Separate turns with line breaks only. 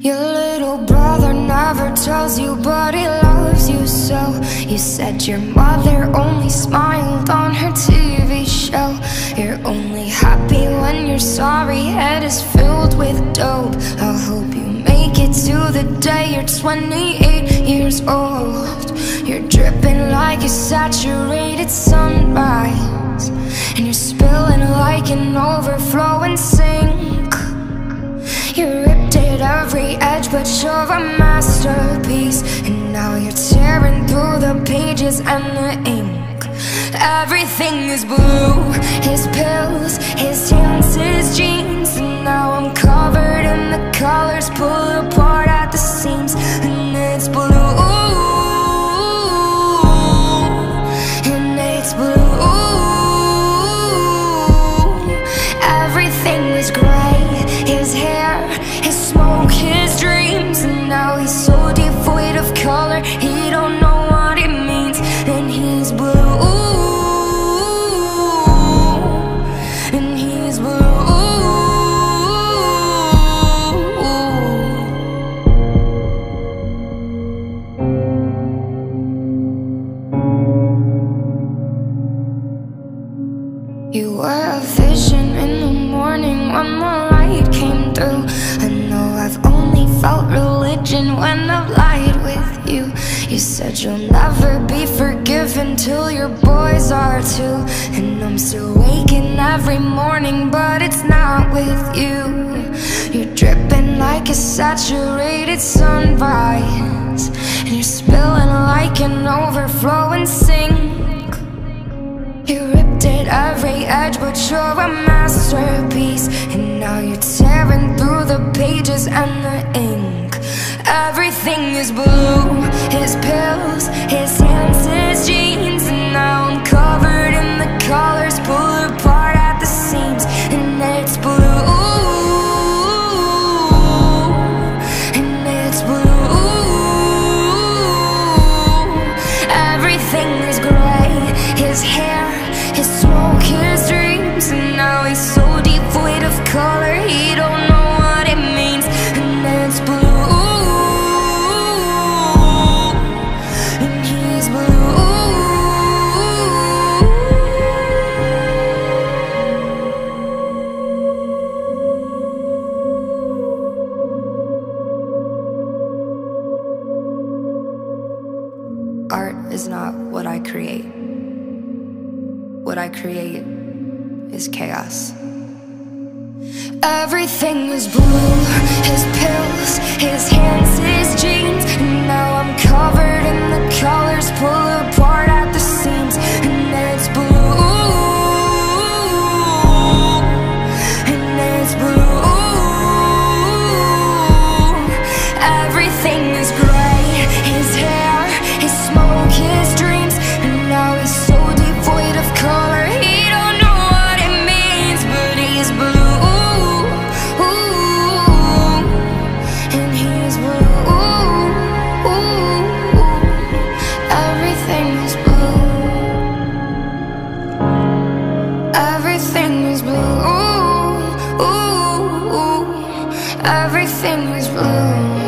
Your little brother never tells you, but he loves you so. You said your mother only smiled on her TV show. You're only happy when your sorry head is filled with dope. I hope you make it to the day you're 28 years old. You're dripping like a saturated sunrise, and you're spilling like an overflowing sink. You ripped at every edge, but you're a masterpiece. And now you're tearing through the pages and the ink. Everything is blue, his pills, his hands, his jeans. And now I'm covered in the colors, pull apart at the seams. And it's blue, and it's blue. Everything is gray, his hair, his smoke, his dreams. And now he's so devoid of color, he don't know what it means. And he's blue, and he's blue. You were a vision in the morning when the light came through. I know I've only felt religion when I've lied with you. You said you'll never be forgiven till your boys are too. And I'm still waking every morning, but it's not with you. You're dripping like a saturated sunrise, and you're spilling like an overflowing sink. You ripped at every edge, but you're a masterpiece. And now you're tearing through the pages and the ink. Everything is blue, his pills, his hands, his jeans. And now I'm covered in the colors, pull apart at the seams. And it's blue, and it's blue. Everything is gray, his hair, his smoke, his dreams. And now he's so devoid of color, he don't know what it means. And it's blue, and he's blue. Art is not what I create. What I create is chaos. Everything is blue, his pills, his hands, his jeans. And now I'm covered in the colors, pull apart at the seams. And it's blue, and it's blue. Everything is gray, his hair, his smoke, his dreams. And now he's so devoid of color, he don't know what it means. But he's blue, and he's blue. Everything is blue. Everything is blue. Everything is blue.